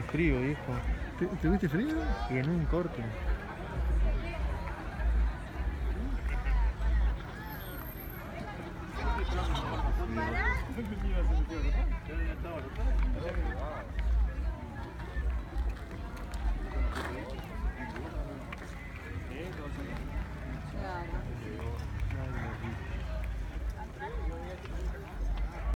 frío, viejo. ¿Tuviste frío? Y en un corte.